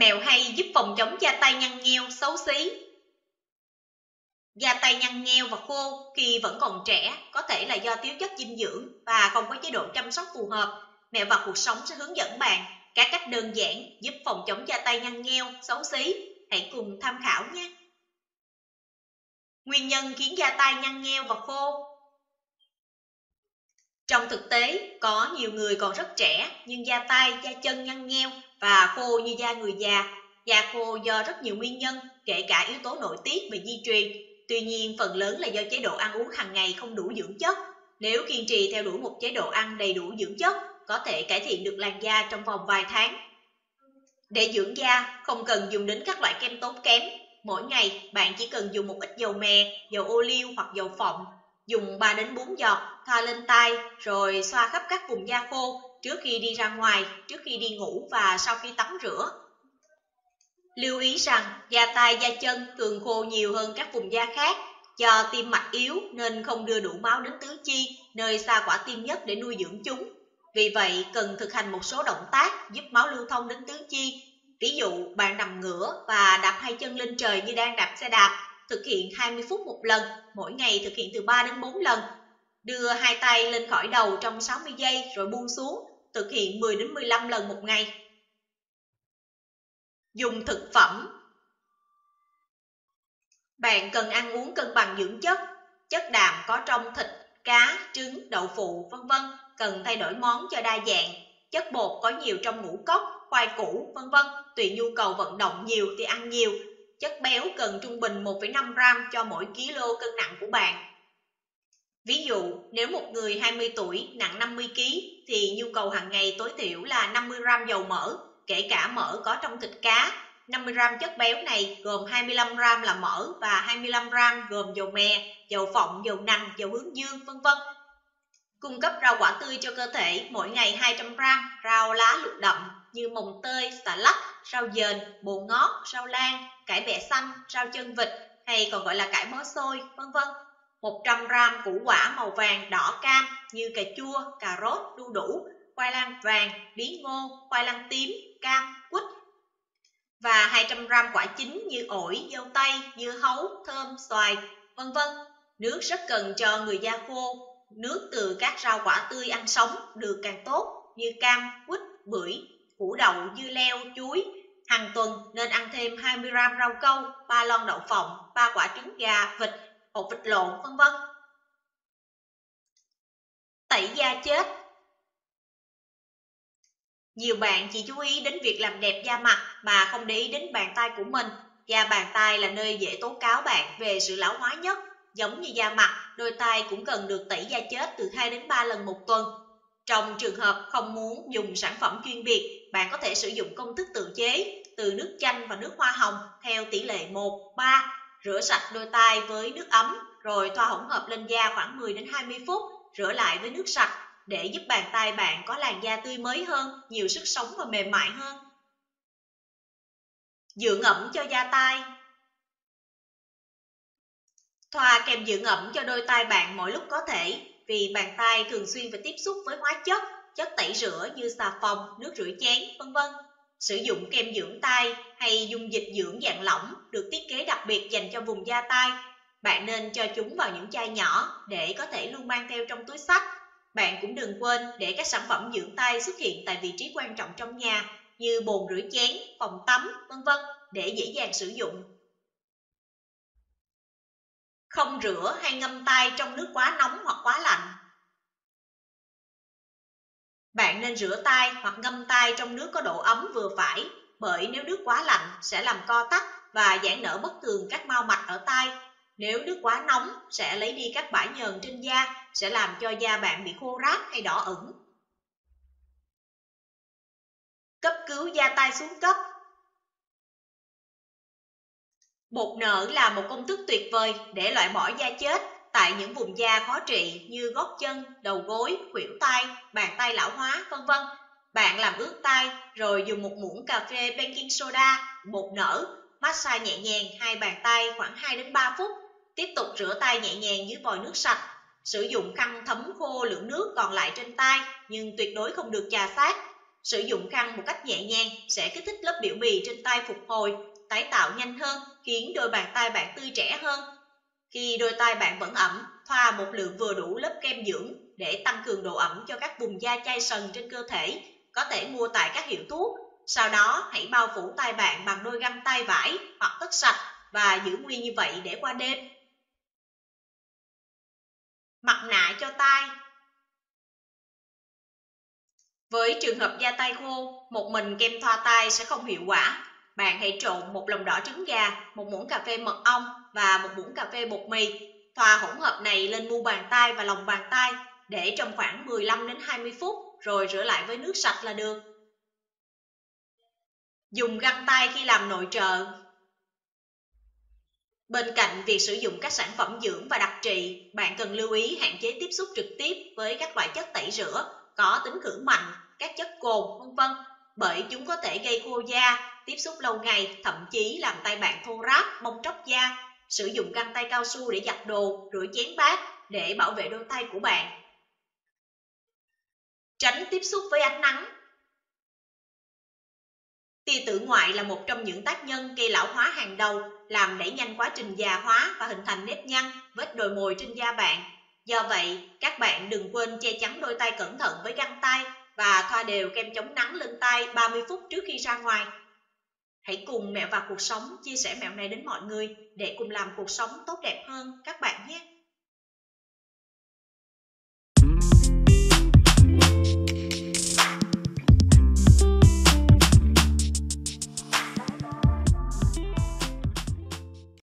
Mẹo hay giúp phòng chống da tay nhăn nheo, xấu xí. Da tay nhăn nheo và khô khi vẫn còn trẻ có thể là do thiếu chất dinh dưỡng và không có chế độ chăm sóc phù hợp. Mẹo và cuộc sống sẽ hướng dẫn bạn các cách đơn giản giúp phòng chống da tay nhăn nheo, xấu xí. Hãy cùng tham khảo nhé. Nguyên nhân khiến da tay nhăn nheo và khô. Trong thực tế, có nhiều người còn rất trẻ nhưng da tay, da chân nhăn nheo và khô như da người già. Da khô do rất nhiều nguyên nhân, kể cả yếu tố nội tiết và di truyền. Tuy nhiên, phần lớn là do chế độ ăn uống hàng ngày không đủ dưỡng chất. Nếu kiên trì theo đuổi một chế độ ăn đầy đủ dưỡng chất, có thể cải thiện được làn da trong vòng vài tháng. Để dưỡng da, không cần dùng đến các loại kem tốn kém. Mỗi ngày, bạn chỉ cần dùng một ít dầu mè, dầu ô liu hoặc dầu phộng. Dùng 3 đến 4 giọt, thoa lên tay, rồi xoa khắp các vùng da khô trước khi đi ra ngoài, trước khi đi ngủ và sau khi tắm rửa. Lưu ý rằng, da tay, da chân thường khô nhiều hơn các vùng da khác. Do tim mạch yếu nên không đưa đủ máu đến tứ chi, nơi xa quả tim nhất để nuôi dưỡng chúng. Vì vậy, cần thực hành một số động tác giúp máu lưu thông đến tứ chi. Ví dụ, bạn nằm ngửa và đạp hai chân lên trời như đang đạp xe đạp. Thực hiện 20 phút một lần, mỗi ngày thực hiện từ 3 đến 4 lần. Đưa hai tay lên khỏi đầu trong 60 giây rồi buông xuống, thực hiện 10 đến 15 lần một ngày. Dùng thực phẩm. Bạn cần ăn uống cân bằng dưỡng chất. Chất đạm có trong thịt, cá, trứng, đậu phụ, vân vân. Cần thay đổi món cho đa dạng. Chất bột có nhiều trong ngũ cốc, khoai củ, vân vân. Tùy nhu cầu vận động nhiều thì ăn nhiều. Chất béo cần trung bình 1,5 gram cho mỗi kg cân nặng của bạn. Ví dụ, nếu một người 20 tuổi nặng 50 kg thì nhu cầu hàng ngày tối thiểu là 50 gram dầu mỡ, kể cả mỡ có trong thịt cá. 50 gram chất béo này gồm 25 gram là mỡ và 25 gram gồm dầu mè, dầu phộng, dầu nành, dầu hướng dương, vân vân. Cung cấp rau quả tươi cho cơ thể mỗi ngày 200 gram, rau lá lục đậm như mồng tơi, xà lách, rau dền, bồ ngót, rau lan, cải bẹ xanh, rau chân vịt hay còn gọi là cải bó xôi, vân vân. 100 gram củ quả màu vàng, đỏ, cam như cà chua, cà rốt, đu đủ, khoai lang vàng, bí ngô, khoai lang tím, cam, quýt. Và 200 gram quả chín như ổi, dâu tây, dưa hấu, thơm, xoài, vân vân. Nước rất cần cho người da khô. Nước từ các rau quả tươi ăn sống được càng tốt như cam, quýt, bưởi, củ đậu, dưa leo, chuối. Hàng tuần nên ăn thêm 20 gram rau câu, 3 lon đậu phộng, 3 quả trứng gà, vịt, hột vịt lộn, vân vân. Tẩy da chết. Nhiều bạn chỉ chú ý đến việc làm đẹp da mặt mà không để ý đến bàn tay của mình. Da bàn tay là nơi dễ tố cáo bạn về sự lão hóa nhất. Giống như da mặt, đôi tay cũng cần được tẩy da chết từ 2 đến 3 lần một tuần. Trong trường hợp không muốn dùng sản phẩm chuyên biệt, bạn có thể sử dụng công thức tự chế từ nước chanh và nước hoa hồng theo tỷ lệ 1:3. Rửa sạch đôi tay với nước ấm, rồi thoa hỗn hợp lên da khoảng 10 đến 20 phút, rửa lại với nước sạch để giúp bàn tay bạn có làn da tươi mới hơn, nhiều sức sống và mềm mại hơn. Dưỡng ẩm cho da tay. Thoa kem dưỡng ẩm cho đôi tay bạn mỗi lúc có thể, vì bàn tay thường xuyên phải tiếp xúc với hóa chất, chất tẩy rửa như xà phòng, nước rửa chén, vân vân. Sử dụng kem dưỡng tay hay dung dịch dưỡng dạng lỏng được thiết kế đặc biệt dành cho vùng da tay. Bạn nên cho chúng vào những chai nhỏ để có thể luôn mang theo trong túi xách. Bạn cũng đừng quên để các sản phẩm dưỡng tay xuất hiện tại vị trí quan trọng trong nhà như bồn rửa chén, phòng tắm, vân vân để dễ dàng sử dụng. Không rửa hay ngâm tay trong nước quá nóng hoặc quá lạnh. Bạn nên rửa tay hoặc ngâm tay trong nước có độ ấm vừa phải, bởi nếu nước quá lạnh sẽ làm co thắt và giãn nở bất thường các mao mạch ở tay. Nếu nước quá nóng sẽ lấy đi các bã nhờn trên da, sẽ làm cho da bạn bị khô ráp hay đỏ ửng. Cấp cứu da tay xuống cấp. Bột nở là một công thức tuyệt vời để loại bỏ da chết tại những vùng da khó trị như gót chân, đầu gối, khuỷu tay, bàn tay lão hóa, vân vân. Bạn làm ướt tay rồi dùng một muỗng cà phê baking soda, bột nở, massage nhẹ nhàng hai bàn tay khoảng 2 đến 3 phút. Tiếp tục rửa tay nhẹ nhàng dưới vòi nước sạch. Sử dụng khăn thấm khô lượng nước còn lại trên tay nhưng tuyệt đối không được chà sát. Sử dụng khăn một cách nhẹ nhàng sẽ kích thích lớp biểu bì trên tay phục hồi, tái tạo nhanh hơn, khiến đôi bàn tay bạn tươi trẻ hơn. Khi đôi tay bạn vẫn ẩm, thoa một lượng vừa đủ lớp kem dưỡng để tăng cường độ ẩm cho các vùng da chai sần trên cơ thể, có thể mua tại các hiệu thuốc. Sau đó hãy bao phủ tay bạn bằng đôi găng tay vải hoặc tất sạch và giữ nguyên như vậy để qua đêm. Mặt nạ cho tay. Với trường hợp da tay khô, một mình kem thoa tay sẽ không hiệu quả. Bạn hãy trộn một lòng đỏ trứng gà, một muỗng cà phê mật ong và một muỗng cà phê bột mì. Thoa hỗn hợp này lên mu bàn tay và lòng bàn tay, để trong khoảng 15 đến 20 phút rồi rửa lại với nước sạch là được. Dùng găng tay khi làm nội trợ. Bên cạnh việc sử dụng các sản phẩm dưỡng và đặc trị, bạn cần lưu ý hạn chế tiếp xúc trực tiếp với các loại chất tẩy rửa có tính khử mạnh, các chất cồn, vân vân, bởi chúng có thể gây khô da, tiếp xúc lâu ngày, thậm chí làm tay bạn thô ráp, bong tróc da. Sử dụng găng tay cao su để giặt đồ, rửa chén bát để bảo vệ đôi tay của bạn. Tránh tiếp xúc với ánh nắng. Tia tử ngoại là một trong những tác nhân gây lão hóa hàng đầu, làm đẩy nhanh quá trình già hóa và hình thành nếp nhăn, vết đồi mồi trên da bạn. Do vậy, các bạn đừng quên che chắn đôi tay cẩn thận với găng tay và thoa đều kem chống nắng lên tay 30 phút trước khi ra ngoài. Hãy cùng Mẹo vào cuộc sống chia sẻ mẹo này đến mọi người để cùng làm cuộc sống tốt đẹp hơn các bạn nhé.